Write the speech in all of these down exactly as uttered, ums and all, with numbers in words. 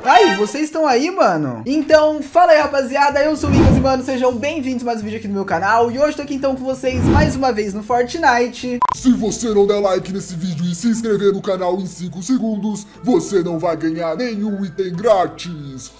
Ai, vocês estão aí, mano? Então, fala aí, rapaziada, eu sou o Lucas e, mano, sejam bem-vindos a mais um vídeo aqui no meu canal. E hoje tô aqui, então, com vocês mais uma vez no Fortnite. Se você não der like nesse vídeo e se inscrever no canal em cinco segundos, você não vai ganhar nenhum item grátis.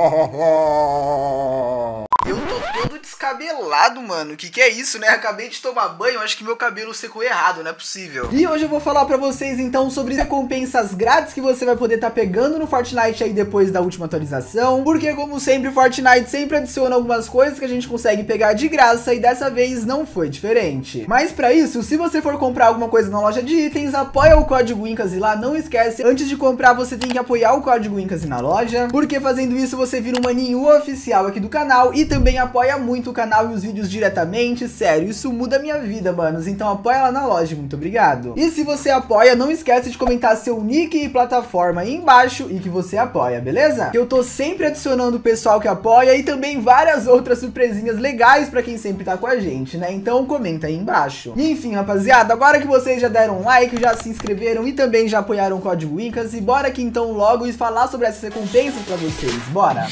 Eu tô todo descabelado, mano. O que que é isso, né? Acabei de tomar banho, acho que meu cabelo secou errado, não é possível. E hoje eu vou falar pra vocês, então, sobre recompensas grátis que você vai poder estar tá pegando no Fortnite aí depois da última atualização. Porque, como sempre, o Fortnite sempre adiciona algumas coisas que a gente consegue pegar de graça e dessa vez não foi diferente. Mas pra isso, se você for comprar alguma coisa na loja de itens, apoia o código Winkasi lá, não esquece. Antes de comprar, você tem que apoiar o código Winkasi na loja, porque fazendo isso você vira um maninho oficial aqui do canal e também apoia muito o canal e os vídeos diretamente. Sério, isso muda a minha vida, manos. Então apoia lá na loja, muito obrigado. E se você apoia, não esquece de comentar seu nick e plataforma aí embaixo e que você apoia, beleza? Que eu tô sempre adicionando o pessoal que apoia e também várias outras surpresinhas legais pra quem sempre tá com a gente, né? Então comenta aí embaixo. E enfim, rapaziada, agora que vocês já deram um like, já se inscreveram e também já apoiaram o código Winkasi, bora aqui então logo e falar sobre essas recompensas pra vocês, bora!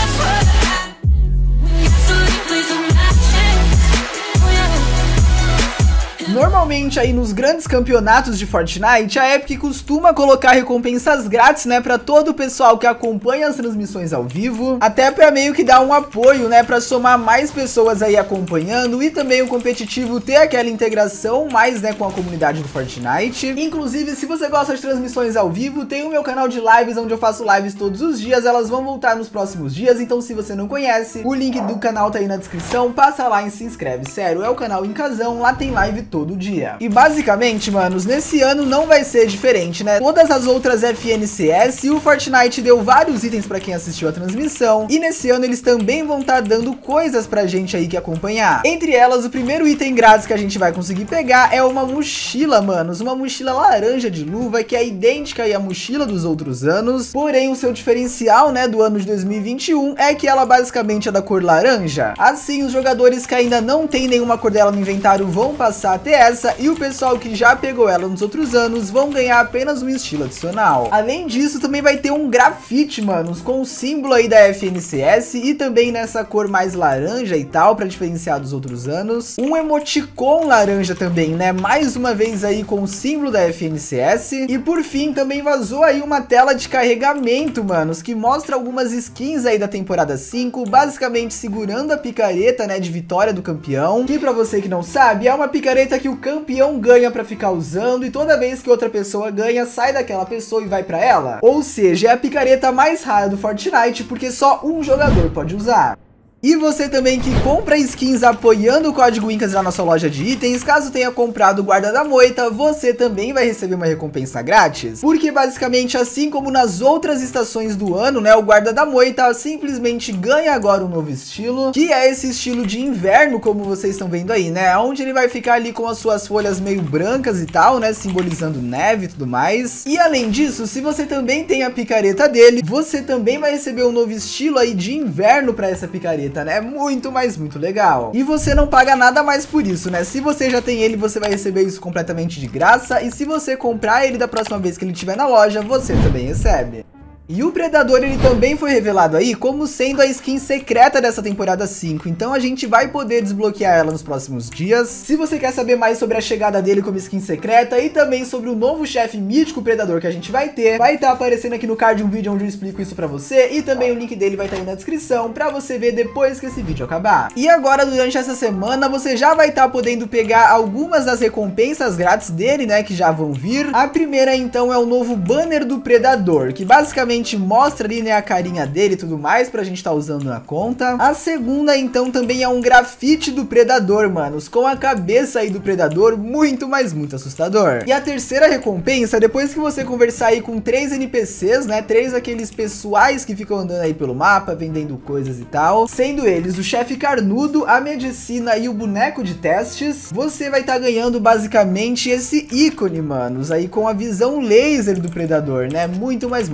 Normalmente aí nos grandes campeonatos de Fortnite, a Epic costuma colocar recompensas grátis, né, pra todo o pessoal que acompanha as transmissões ao vivo, até pra meio que dar um apoio, né, pra somar mais pessoas aí acompanhando e também o competitivo ter aquela integração mais, né, com a comunidade do Fortnite. Inclusive, se você gosta de transmissões ao vivo, tem o meu canal de lives onde eu faço lives todos os dias, elas vão voltar nos próximos dias, então se você não conhece, o link do canal tá aí na descrição, passa lá e se inscreve, sério, é o canal Winkasão, lá tem live todo dia. E basicamente, manos, nesse ano não vai ser diferente, né? Todas as outras F N C S e o Fortnite deu vários itens pra quem assistiu a transmissão, e nesse ano eles também vão estar tá dando coisas pra gente aí que acompanhar. Entre elas, o primeiro item grátis que a gente vai conseguir pegar é uma mochila, manos, uma mochila laranja de luva que é idêntica aí à mochila dos outros anos, porém o seu diferencial, né, do ano de dois mil e vinte e um é que ela basicamente é da cor laranja. Assim, os jogadores que ainda não tem nenhuma cor dela no inventário vão passar a ter essa, e o pessoal que já pegou ela nos outros anos vão ganhar apenas um estilo adicional. Além disso, também vai ter um grafite, manos, com o símbolo aí da F N C S e também nessa cor mais laranja e tal, pra diferenciar dos outros anos. Um emoticon laranja também, né, mais uma vez aí com o símbolo da F N C S. E por fim, também vazou aí uma tela de carregamento, manos, que mostra algumas skins aí da temporada cinco, basicamente segurando a picareta, né, de vitória do campeão, que pra você que não sabe, é uma picareta que o campeão ganha pra ficar usando, e toda vez que outra pessoa ganha, sai daquela pessoa e vai pra ela. Ou seja, é a picareta mais rara do Fortnite, porque só um jogador pode usar. E você também que compra skins apoiando o código Winkasi lá na sua loja de itens, caso tenha comprado o guarda da moita, você também vai receber uma recompensa grátis. Porque basicamente, assim como nas outras estações do ano, né, o guarda da moita simplesmente ganha agora um novo estilo, que é esse estilo de inverno, como vocês estão vendo aí, né, onde ele vai ficar ali com as suas folhas meio brancas e tal, né, simbolizando neve e tudo mais. E além disso, se você também tem a picareta dele, você também vai receber um novo estilo aí de inverno para essa picareta, né? Muito, mas muito legal. E você não paga nada mais por isso, né? Se você já tem ele, você vai receber isso completamente de graça, e se você comprar ele da próxima vez que ele estiver na loja, você também recebe. E o Predador, ele também foi revelado aí como sendo a skin secreta dessa temporada cinco, então a gente vai poder desbloquear ela nos próximos dias. Se você quer saber mais sobre a chegada dele como skin secreta e também sobre o novo chefe mítico Predador que a gente vai ter, vai estar aparecendo aqui no card um vídeo onde eu explico isso pra você, e também o link dele vai estar aí na descrição pra você ver depois que esse vídeo acabar. E agora, durante essa semana, você já vai estar podendo pegar algumas das recompensas grátis dele, né, que já vão vir. A primeira, então, é o novo banner do Predador, que basicamente mostra ali, né, a carinha dele e tudo mais pra gente tá usando na conta. A segunda, então, também é um grafite do Predador, manos, com a cabeça aí do Predador, muito, mas muito assustador. E a terceira recompensa, depois que você conversar aí com três N P Cs, né, três aqueles pessoais que ficam andando aí pelo mapa, vendendo coisas e tal, sendo eles o chefe carnudo, a medicina e o boneco de testes, você vai estar tá ganhando basicamente esse ícone, manos, aí com a visão laser do Predador, né, muito, mas muito diferenciado.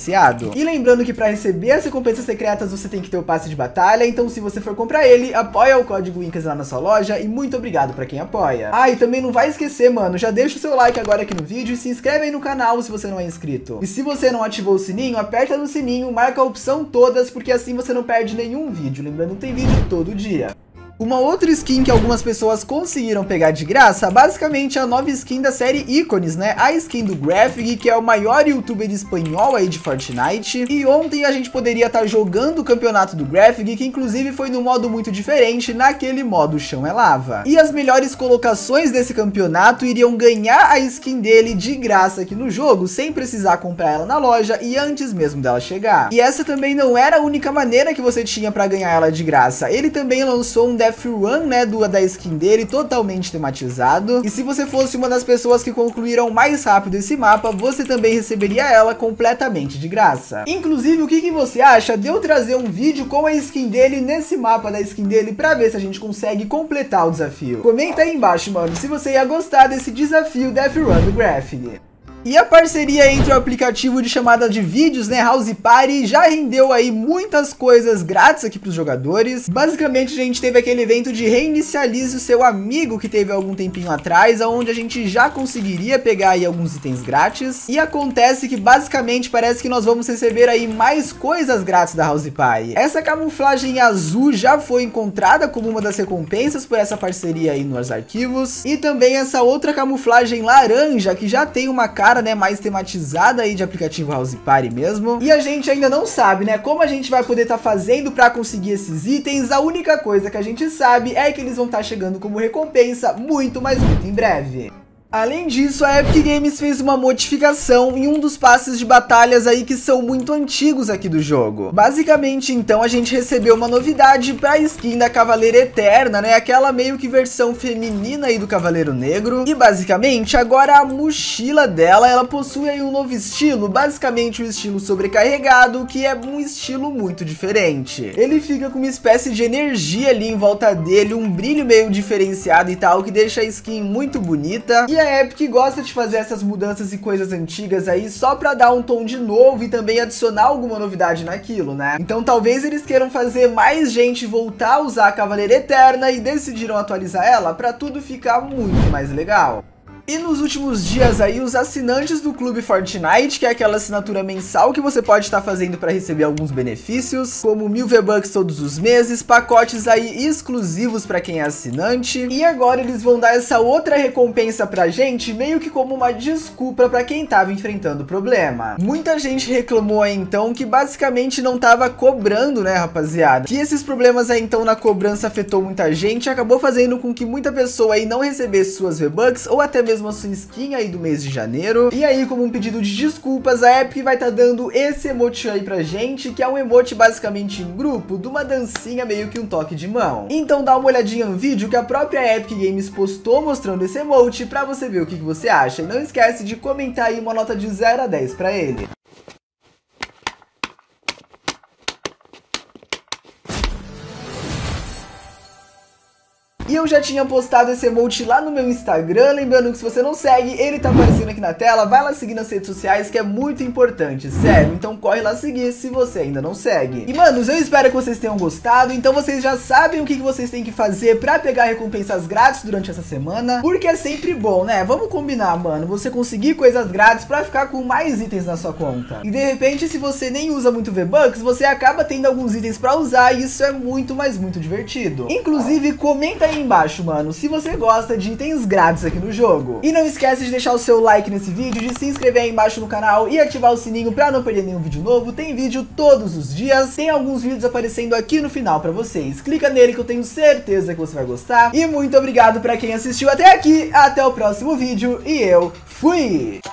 diferenciado. E lembrando que para receber as recompensas secretas você tem que ter o passe de batalha, então se você for comprar ele, apoia o código Incas lá na sua loja e muito obrigado para quem apoia. Ah, e também não vai esquecer, mano, já deixa o seu like agora aqui no vídeo e se inscreve aí no canal se você não é inscrito. E se você não ativou o sininho, aperta no sininho, marca a opção todas, porque assim você não perde nenhum vídeo. Lembrando que tem vídeo todo dia. Uma outra skin que algumas pessoas conseguiram pegar de graça, basicamente é a nova skin da série Ícones, né? A skin do Graphic, que é o maior youtuber espanhol aí de Fortnite. E ontem a gente poderia estar jogando o campeonato do Graphic, que inclusive foi num modo muito diferente, naquele modo chão é lava. E as melhores colocações desse campeonato iriam ganhar a skin dele de graça aqui no jogo, sem precisar comprar ela na loja e antes mesmo dela chegar. E essa também não era a única maneira que você tinha pra ganhar ela de graça. Ele também lançou um Death Run, né, do, da skin dele, totalmente tematizado. E se você fosse uma das pessoas que concluíram mais rápido esse mapa, você também receberia ela completamente de graça. Inclusive, o que, que você acha de eu trazer um vídeo com a skin dele nesse mapa da skin dele pra ver se a gente consegue completar o desafio? Comenta aí embaixo, mano, se você ia gostar desse desafio Death Run do Graphic. E a parceria entre o aplicativo de chamada de vídeos, né, House Party, já rendeu aí muitas coisas grátis aqui para os jogadores. Basicamente, a gente teve aquele evento de reinicialize o seu amigo que teve algum tempinho atrás, onde a gente já conseguiria pegar aí alguns itens grátis. E acontece que basicamente parece que nós vamos receber aí mais coisas grátis da House Party. Essa camuflagem azul já foi encontrada como uma das recompensas por essa parceria aí nos arquivos. E também essa outra camuflagem laranja que já tem uma cara, né, mais tematizada aí de aplicativo House Party mesmo. E a gente ainda não sabe, né, como a gente vai poder estar tá fazendo para conseguir esses itens. A única coisa que a gente sabe é que eles vão estar tá chegando como recompensa muito, mas muito em breve. Além disso, a Epic Games fez uma modificação em um dos passes de batalhas aí que são muito antigos aqui do jogo. Basicamente, então, a gente recebeu uma novidade para a skin da Cavaleira Eterna, né? Aquela meio que versão feminina aí do Cavaleiro Negro. E basicamente, agora a mochila dela, ela possui aí um novo estilo, basicamente o estilo sobrecarregado, que é um estilo muito diferente. Ele fica com uma espécie de energia ali em volta dele, um brilho meio diferenciado e tal, que deixa a skin muito bonita. E a Epic gosta de fazer essas mudanças e coisas antigas aí só pra dar um tom de novo e também adicionar alguma novidade naquilo, né? Então talvez eles queiram fazer mais gente voltar a usar a Cavaleira Eterna e decidiram atualizar ela pra tudo ficar muito mais legal. E nos últimos dias aí, os assinantes do Clube Fortnite, que é aquela assinatura mensal que você pode estar fazendo para receber alguns benefícios, como mil V-Bucks todos os meses, pacotes aí exclusivos para quem é assinante. E agora eles vão dar essa outra recompensa pra gente, meio que como uma desculpa para quem tava enfrentando problema. Muita gente reclamou aí então que basicamente não tava cobrando, né, rapaziada? Que esses problemas aí então na cobrança afetou muita gente, acabou fazendo com que muita pessoa aí não recebesse suas V-Bucks ou até mesmo a sua skin aí do mês de janeiro. E aí, como um pedido de desculpas, a Epic vai estar tá dando esse emote aí pra gente, que é um emote basicamente em grupo, de uma dancinha meio que um toque de mão. Então dá uma olhadinha no vídeo que a própria Epic Games postou mostrando esse emote pra você ver o que, que você acha. E não esquece de comentar aí uma nota de zero a dez pra ele. E eu já tinha postado esse emote lá no meu Instagram, lembrando que se você não segue, ele tá aparecendo aqui na tela, vai lá seguir nas redes sociais que é muito importante, sério, então corre lá seguir se você ainda não segue. E manos, eu espero que vocês tenham gostado, então vocês já sabem o que que vocês têm que fazer pra pegar recompensas grátis durante essa semana, porque é sempre bom, né? Vamos combinar, mano, você conseguir coisas grátis pra ficar com mais itens na sua conta. E de repente, se você nem usa muito V-Bucks, você acaba tendo alguns itens pra usar e isso é muito, mas muito divertido. Inclusive, comenta aí embaixo, mano, se você gosta de itens grátis aqui no jogo. E não esquece de deixar o seu like nesse vídeo, de se inscrever aí embaixo no canal e ativar o sininho pra não perder nenhum vídeo novo. Tem vídeo todos os dias, tem alguns vídeos aparecendo aqui no final pra vocês. Clica nele que eu tenho certeza que você vai gostar. E muito obrigado pra quem assistiu até aqui, até o próximo vídeo e eu fui!